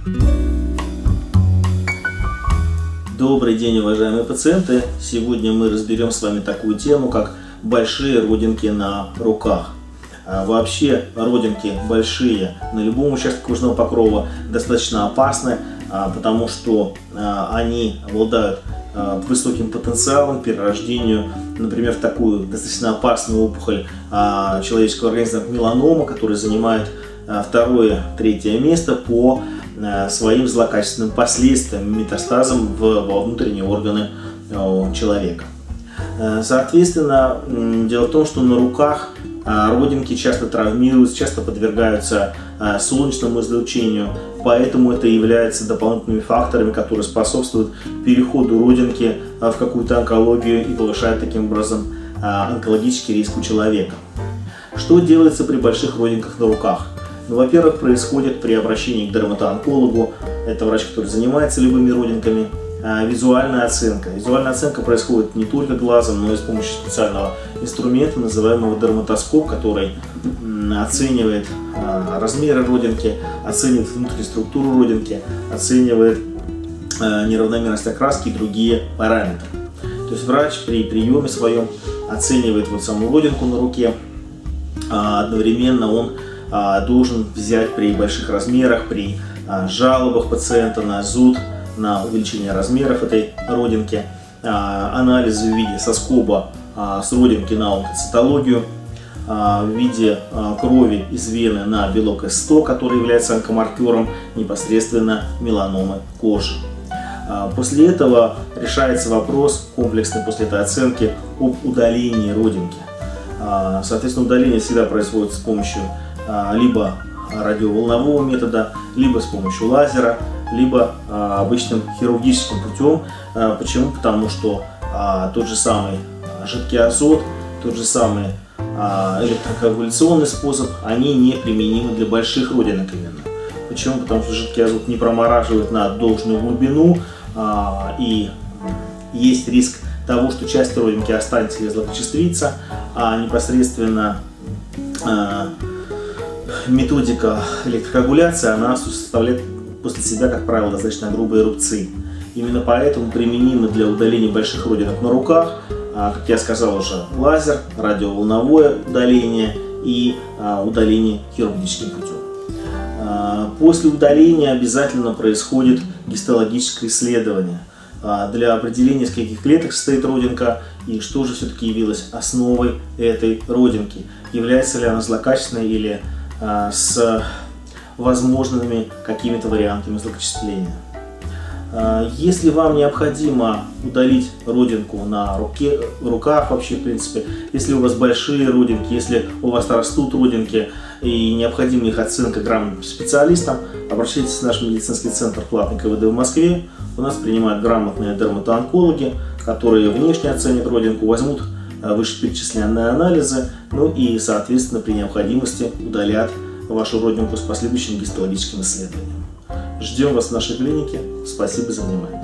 Добрый день, уважаемые пациенты! Сегодня мы разберем с вами такую тему, как большие родинки на руках. Вообще родинки большие на любом участке кожного покрова достаточно опасны, потому что они обладают высоким потенциалом к перерождению, например, в такую достаточно опасную опухоль человеческого организма, меланома, которая занимает второе-третье место по своим злокачественным последствиям, метастазам во внутренние органы человека. Соответственно, дело в том, что на руках родинки часто травмируются, часто подвергаются солнечному излучению, поэтому это является дополнительными факторами, которые способствуют переходу родинки в какую-то онкологию и повышают таким образом онкологический риск у человека. Что делается при больших родинках на руках? Ну, во-первых, происходит при обращении к дерматоонкологу, это врач, который занимается любыми родинками, визуальная оценка. Визуальная оценка происходит не только глазом, но и с помощью специального инструмента, называемого дерматоскоп, который оценивает размеры родинки, оценивает внутреннюю структуру родинки, оценивает неравномерность окраски и другие параметры. То есть врач при приеме своем оценивает вот саму родинку на руке, одновременно он должен взять при больших размерах, при жалобах пациента на зуд, на увеличение размеров этой родинки, анализы в виде соскоба с родинки на онкоцитологию, в виде крови из вены на белок С100, который является онкомаркером непосредственно меланомы кожи. После этого решается вопрос комплексный, после этой оценки, об удалении родинки. Соответственно, удаление всегда происходит с помощью либо радиоволнового метода, либо с помощью лазера, либо обычным хирургическим путем. Почему? Потому что тот же самый жидкий азот, тот же самый электрокоагуляционный способ, они не применимы для больших родинок именно. Почему? Потому что жидкий азот не промораживает на должную глубину, и есть риск того, что часть родинки останется или злокачествится, а непосредственно методика электрокоагуляции, она оставляет после себя, как правило, достаточно грубые рубцы. Именно поэтому применимы для удаления больших родинок на руках, как я сказал уже, лазер, радиоволновое удаление и удаление хирургическим путем. После удаления обязательно происходит гистологическое исследование для определения, из каких клеток состоит родинка и что же все-таки явилось основой этой родинки. Является ли она злокачественной или с возможными какими-то вариантами злокачествления. Если вам необходимо удалить родинку на руках вообще, в принципе, если у вас большие родинки, если у вас растут родинки и необходима их оценка грамотным специалистам, обращайтесь в наш медицинский центр платный КВД в Москве. У нас принимают грамотные дерматоонкологи, которые внешне оценят родинку, возьмут вышеперечисленные анализы, ну и, соответственно, при необходимости удалят вашу родинку с последующим гистологическим исследованием. Ждем вас в нашей клинике. Спасибо за внимание.